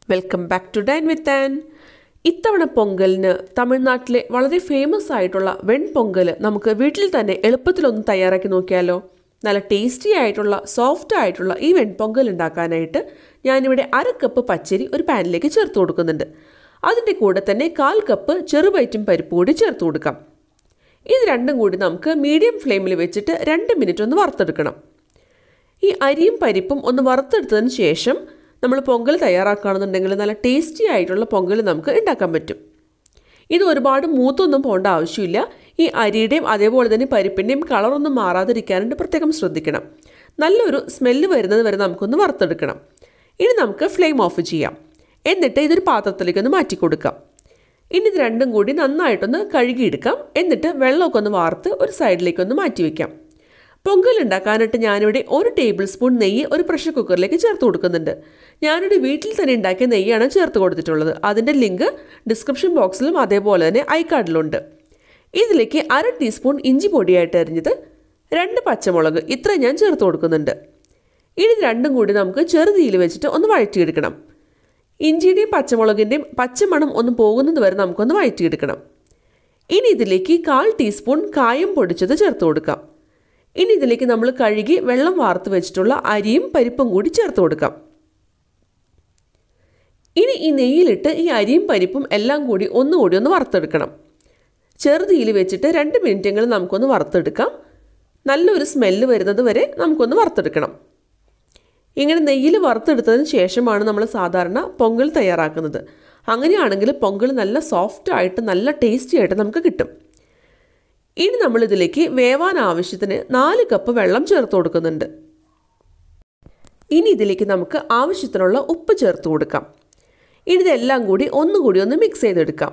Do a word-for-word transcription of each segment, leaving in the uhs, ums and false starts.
Welcome back to dine with Ann. ഇത്തവണ പൊങ്കലിന് തമിഴ്നാട്ടിലെ വളരെ ഫേമസ് ആയിട്ടുള്ള വെൺ പൊങ്കൽ നമുക്ക് വീട്ടിൽ തന്നെ എളുപ്പത്തിലൊന്ന് തയ്യാറാക്കി നോക്കിയാലോ. നല്ല ടേസ്റ്റി ആയിട്ടുള്ള സോഫ്റ്റ് ആയിട്ടുള്ള ഈ വെൺ പൊങ്കൽ ഉണ്ടാക്കാനായിട്ട് ഞാനിവിടെ അര കപ്പ് പച്ചരി ഒരു പാനിലേക്ക് ചേർത്ത് കൊടുക്കുന്നുണ്ട്. അതിൻ്റെ കൂടെ തന്നെ കാൽ കപ്പ് ചെറുപയറ്റും പരിപ്പ് കൂടി ചേർത്ത് കൊടുക്കാം. ഇത് രണ്ടും കൂടി നമുക്ക് മീഡിയം ഫ്ലെയിമിൽ വെച്ചിട്ട് രണ്ട് മിനിറ്റ് ഒന്ന് വറുത്തെടുക്കണം. ഈ അരിയും പരിപ്പും ഒന്ന് വറുത്തെടുത്തതിന് ശേഷം നമ്മൾ പൊങ്കൽ തയ്യാറാക്കുകയാണെന്നുണ്ടെങ്കിൽ നല്ല ടേസ്റ്റി ആയിട്ടുള്ള പൊങ്കൽ നമുക്ക് ഉണ്ടാക്കാൻ പറ്റും. ഇത് ഒരുപാട് മൂത്തൊന്നും പോകേണ്ട ആവശ്യമില്ല. ഈ അരിയുടെയും അതേപോലെ തന്നെ പരിപ്പിൻ്റെയും കളറൊന്നും മാറാതിരിക്കാനായിട്ട് പ്രത്യേകം ശ്രദ്ധിക്കണം. നല്ലൊരു സ്മെല്ല് വരുന്നത് വരെ നമുക്കൊന്ന് വറുത്തെടുക്കണം. ഇനി നമുക്ക് ഫ്ലെയിം ഓഫ് ചെയ്യാം. എന്നിട്ട് ഇതൊരു പാത്രത്തിലേക്കൊന്ന് മാറ്റി കൊടുക്കാം. ഇനി ഇത് രണ്ടും കൂടി നന്നായിട്ടൊന്ന് കഴുകിയെടുക്കാം. എന്നിട്ട് വെള്ളമൊക്കെ ഒന്ന് വാർത്ത് ഒരു സൈഡിലേക്കൊന്ന് മാറ്റി വയ്ക്കാം. പൊങ്കൽ ഉണ്ടാക്കാനായിട്ട് ഞാനിവിടെ ഒരു ടേബിൾ സ്പൂൺ നെയ്യ് ഒരു പ്രഷർ കുക്കറിലേക്ക് ചേർത്ത് കൊടുക്കുന്നുണ്ട്. ഞാനിവിടെ വീട്ടിൽ തന്നെ ഉണ്ടാക്കിയ നെയ്യാണ് ചേർത്ത് കൊടുത്തിട്ടുള്ളത്. അതിൻ്റെ ലിങ്ക് ഡിസ്ക്രിപ്ഷൻ ബോക്സിലും അതേപോലെ തന്നെ ഐ കാർഡിലുണ്ട്. ഇതിലേക്ക് അര ടീസ്പൂൺ ഇഞ്ചി പൊടിയായിട്ട് അരിഞ്ഞത്, രണ്ട് പച്ചമുളക് ഇത്രയും ഞാൻ ചേർത്ത് കൊടുക്കുന്നുണ്ട്. ഇനി രണ്ടും കൂടി നമുക്ക് ചെറുതീയിൽ വെച്ചിട്ട് ഒന്ന് വഴറ്റിയെടുക്കണം. ഇഞ്ചിയുടെയും പച്ചമുളകിൻ്റെയും പച്ചമണം ഒന്ന് പോകുന്നത് വരെ നമുക്കൊന്ന് വഴറ്റിയെടുക്കണം. ഇനി ഇതിലേക്ക് കാൽ ടീസ്പൂൺ കായം പൊടിച്ചത് ചേർത്ത് കൊടുക്കാം. ഇനി ഇതിലേക്ക് നമ്മൾ കഴുകി വെള്ളം വാർത്ത് വെച്ചിട്ടുള്ള അരിയും പരിപ്പും കൂടി ചേർത്ത് കൊടുക്കാം. ഇനി ഈ നെയ്യിലിട്ട് ഈ അരിയും പരിപ്പും എല്ലാം കൂടി ഒന്നുകൂടി ഒന്ന് വറുത്തെടുക്കണം. ചെറുതീയിൽ വെച്ചിട്ട് രണ്ട് മിനിറ്റെങ്കിലും നമുക്കൊന്ന് വറുത്തെടുക്കാം. നല്ലൊരു സ്മെല്ല് വരുന്നത് വരെ നമുക്കൊന്ന് വറുത്തെടുക്കണം. ഇങ്ങനെ നെയ്യിൽ വറുത്തെടുത്തതിന് ശേഷമാണ് നമ്മൾ സാധാരണ പൊങ്കൽ തയ്യാറാക്കുന്നത്. അങ്ങനെയാണെങ്കിൽ പൊങ്കൽ നല്ല സോഫ്റ്റ് ആയിട്ട് നല്ല ടേസ്റ്റി ആയിട്ട് നമുക്ക് കിട്ടും. ഇനി നമ്മളിതിലേക്ക് വേവാൻ ആവശ്യത്തിന് നാല് കപ്പ് വെള്ളം ചേർത്ത് കൊടുക്കുന്നുണ്ട്. ഇനി ഇതിലേക്ക് നമുക്ക് ആവശ്യത്തിനുള്ള ഉപ്പ് ചേർത്ത് കൊടുക്കാം. ഇനി ഇതെല്ലാം കൂടി ഒന്നുകൂടി ഒന്ന് മിക്സ് ചെയ്തെടുക്കാം.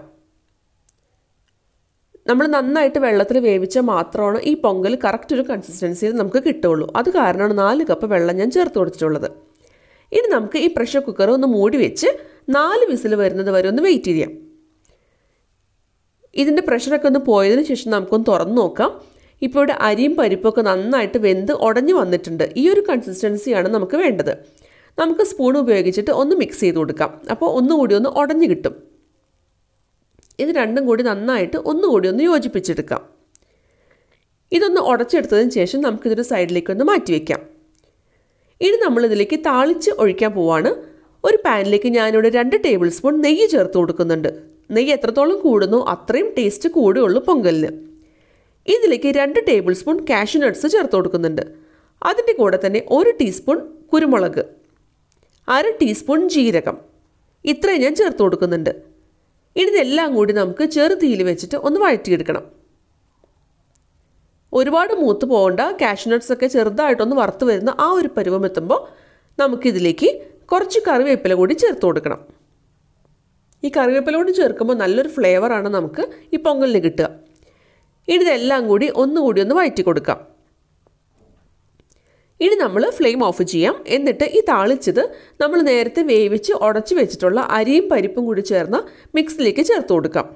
നമ്മൾ നന്നായിട്ട് വെള്ളത്തിൽ വേവിച്ചാൽ മാത്രമാണ് ഈ പൊങ്കൽ കറക്റ്റ് ഒരു കൺസിസ്റ്റൻസിയിൽ നമുക്ക് കിട്ടുള്ളൂ. അത് കാരണമാണ് നാല് കപ്പ് വെള്ളം ഞാൻ ചേർത്ത് കൊടുത്തിട്ടുള്ളത്. ഇനി നമുക്ക് ഈ പ്രഷർ കുക്കർ ഒന്ന് മൂടി വെച്ച് നാല് വിസിൽ വരുന്നത് വരെ ഒന്ന് വെയിറ്റ് ചെയ്യാം. ഇതിൻ്റെ പ്രഷറൊക്കെ ഒന്ന് പോയതിന് ശേഷം നമുക്കൊന്ന് തുറന്ന് നോക്കാം. ഇപ്പോൾ ഇവിടെ അരിയും പരിപ്പൊക്കെ നന്നായിട്ട് വെന്ത് ഉടഞ്ഞു വന്നിട്ടുണ്ട്. ഈ ഒരു കൺസിസ്റ്റൻസിയാണ് നമുക്ക് വേണ്ടത്. നമുക്ക് സ്പൂൺ ഉപയോഗിച്ചിട്ട് ഒന്ന് മിക്സ് ചെയ്ത് കൊടുക്കാം. അപ്പോൾ ഒന്നുകൂടി ഒന്ന് ഉടഞ്ഞു കിട്ടും. ഇത് രണ്ടും കൂടി നന്നായിട്ട് ഒന്നുകൂടി ഒന്ന് യോജിപ്പിച്ചെടുക്കാം. ഇതൊന്ന് ഉടച്ചെടുത്തതിന് ശേഷം നമുക്കിതൊരു സൈഡിലേക്ക് ഒന്ന് മാറ്റി വയ്ക്കാം. ഇനി നമ്മളിതിലേക്ക് താളിച്ച് ഒഴിക്കാൻ പോവാണ്. ഒരു പാനിലേക്ക് ഞാനിവിടെ രണ്ട് ടേബിൾ സ്പൂൺ നെയ്യ് ചേർത്ത് കൊടുക്കുന്നുണ്ട്. നെയ്യ് എത്രത്തോളം കൂടുന്നോ അത്രയും ടേസ്റ്റ് കൂടുകയുള്ളൂ പൊങ്കലിന്. ഇതിലേക്ക് രണ്ട് ടേബിൾ സ്പൂൺ കാഷ്യൂ നട്ട്സ് ചേർത്ത് കൊടുക്കുന്നുണ്ട്. അതിൻ്റെ കൂടെ തന്നെ ഒരു ടീസ്പൂൺ കുരുമുളക്, അര ടീസ്പൂൺ ജീരകം ഇത്രയും ഞാൻ ചേർത്ത് കൊടുക്കുന്നുണ്ട്. ഇനി ഇതെല്ലാം കൂടി നമുക്ക് ചെറുതീയിൽ വെച്ചിട്ട് ഒന്ന് വഴറ്റിയെടുക്കണം. ഒരുപാട് മൂത്ത് പോകേണ്ട. കാഷ്യൂ നട്ട്സ് ഒക്കെ ചെറുതായിട്ടൊന്ന് വറുത്ത് വരുന്ന ആ ഒരു പരുവം എത്തുമ്പോൾ നമുക്കിതിലേക്ക് കുറച്ച് കറിവേപ്പില കൂടി ചേർത്ത് കൊടുക്കണം. ഈ കറിവേപ്പില കൂടി ചേർക്കുമ്പോൾ നല്ലൊരു ഫ്ലേവറാണ് നമുക്ക് ഈ പൊങ്കലിന് കിട്ടുക. ഇനി ഇതെല്ലാം കൂടി ഒന്നുകൂടി ഒന്ന് വഴറ്റി കൊടുക്കാം. ഇനി നമ്മൾ ഫ്ലെയിം ഓഫ് ചെയ്യാം. എന്നിട്ട് ഈ താളിച്ചത് നമ്മൾ നേരത്തെ വേവിച്ച് ഉടച്ച് വെച്ചിട്ടുള്ള അരിയും പരിപ്പും കൂടി ചേർന്ന മിക്സിലേക്ക് ചേർത്ത് കൊടുക്കാം.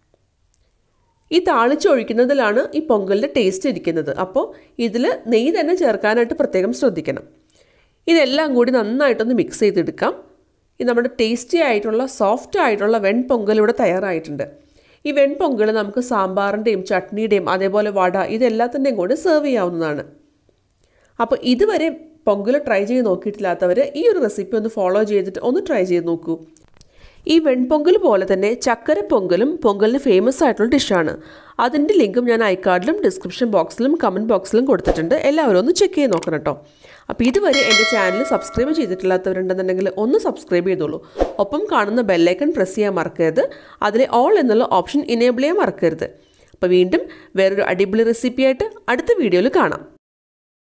ഈ താളിച്ചൊഴിക്കുന്നതിലാണ് ഈ പൊങ്കലിൻ്റെ ടേസ്റ്റ് ഇരിക്കുന്നത്. അപ്പോൾ ഇതിൽ നെയ്യ് തന്നെ ചേർക്കാനായിട്ട് പ്രത്യേകം ശ്രദ്ധിക്കണം. ഇതെല്ലാം കൂടി നന്നായിട്ടൊന്ന് മിക്സ് ചെയ്തെടുക്കാം. ഇത് നമ്മുടെ ടേസ്റ്റി ആയിട്ടുള്ള സോഫ്റ്റ് ആയിട്ടുള്ള വെൺ പൊങ്കൽ ഇവിടെ തയ്യാറായിട്ടുണ്ട്. ഈ വെൺ പൊങ്കൽ നമുക്ക് സാമ്പാറിൻ്റെയും ചട്നിയുടെയും അതേപോലെ വട ഇതെല്ലാത്തിൻ്റെയും കൂടെ സെർവ് ചെയ്യാവുന്നതാണ്. അപ്പോൾ ഇതുവരെ പൊങ്കൽ ട്രൈ ചെയ്ത് നോക്കിയിട്ടില്ലാത്തവർ ഈ ഒരു റെസിപ്പി ഒന്ന് ഫോളോ ചെയ്തിട്ട് ഒന്ന് ട്രൈ ചെയ്ത് നോക്കൂ. ഈ വെൺ പൊങ്കൽ പോലെ തന്നെ ചക്കര പൊങ്കലും പൊങ്കലിന് ഫേമസ് ആയിട്ടുള്ള ഡിഷാണ്. അതിൻ്റെ ലിങ്കും ഞാൻ ഐ കാർഡിലും ഡിസ്ക്രിപ്ഷൻ ബോക്സിലും കമൻറ്റ് ബോക്സിലും കൊടുത്തിട്ടുണ്ട്. എല്ലാവരും ഒന്ന് ചെക്ക് ചെയ്ത് നോക്കണം കേട്ടോ. അപ്പോൾ ഇതുവരെ എൻ്റെ ചാനൽ സബ്സ്ക്രൈബ് ചെയ്തിട്ടില്ലാത്തവരുണ്ടെന്നുണ്ടെങ്കിൽ ഒന്ന് സബ്സ്ക്രൈബ് ചെയ്തോളൂ. ഒപ്പം കാണുന്ന ബെല്ലൈക്കൺ പ്രസ് ചെയ്യാൻ മറക്കരുത്. അതിലെ ഓൾ എന്നുള്ള ഓപ്ഷൻ ഇനേബിൾ ചെയ്യാൻ മറക്കരുത്. അപ്പോൾ വീണ്ടും വേറൊരു അടിപൊളി റെസിപ്പിയായിട്ട് അടുത്ത വീഡിയോയിൽ കാണാം.